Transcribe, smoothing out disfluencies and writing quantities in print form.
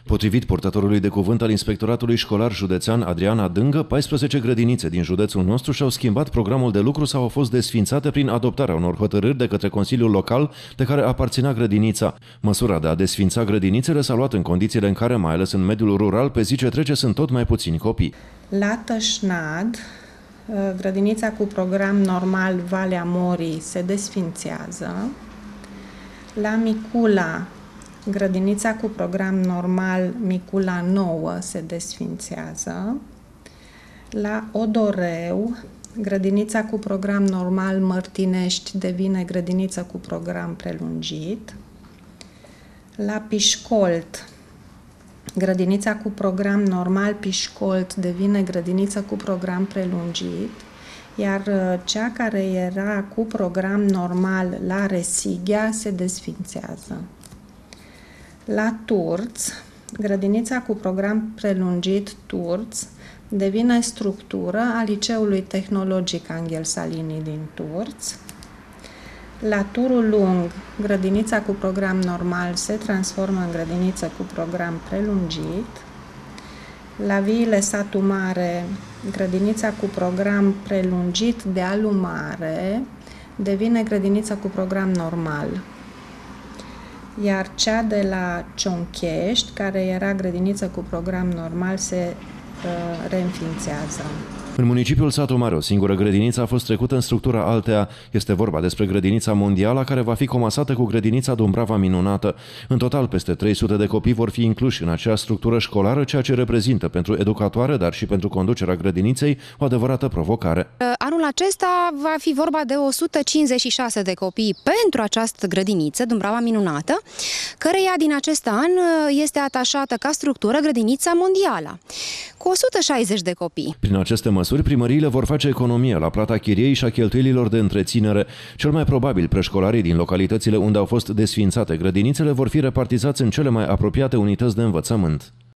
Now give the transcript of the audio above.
Potrivit purtătorului de cuvânt al Inspectoratului Școlar Județean Adrian Adângă, 14 grădinițe din județul nostru și-au schimbat programul de lucru sau au fost desființate prin adoptarea unor hotărâri de către Consiliul Local de care aparținea grădinița. Măsura de a desființa grădinițele s-a luat în condițiile în care, mai ales în mediul rural, pe zi ce trece sunt tot mai puțini copii. La Tășnad, grădinița cu program normal Valea Morii se desființează. La Micula, grădinița cu program normal Micula 9 se desființează. La Odoreu, grădinița cu program normal Mărtinești devine grădiniță cu program prelungit. La Pișcolt, grădinița cu program normal Pișcolt devine grădiniță cu program prelungit, iar cea care era cu program normal la Resighea se desființează. La Turț, grădinița cu program prelungit Turț devine structură a Liceului Tehnologic Anghel Salini din Turț. La Turul Lung, grădinița cu program normal se transformă în grădiniță cu program prelungit. La Viile Satu Mare, grădinița cu program prelungit de Alumare devine grădiniță cu program normal. Iar cea de la Cionchești, care era grădiniță cu program normal, se reînființează. În municipiul Satu Mare, o singură grădiniță a fost trecută în structura alteia. Este vorba despre grădinița Mondială, care va fi comasată cu grădinița Dumbrava Minunată. În total, peste 300 de copii vor fi incluși în acea structură școlară, ceea ce reprezintă pentru educatoare, dar și pentru conducerea grădiniței, o adevărată provocare. Anul acesta va fi vorba de 156 de copii pentru această grădiniță, Dumbrava Minunată, căreia din acest an este atașată ca structură grădinița Mondială, cu 160 de copii. Prin aceste măsuri, primăriile vor face economie la plata chiriei și a cheltuielilor de întreținere. Cel mai probabil, preșcolarii din localitățile unde au fost desființate grădinițele vor fi repartizați în cele mai apropiate unități de învățământ.